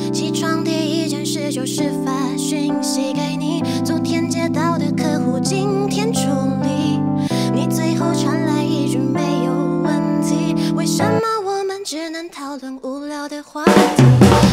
起床第一件事就是发讯息给你，昨天接到的客户今天处理，你最后传来一句没有问题，为什么我们只能讨论无聊的话题？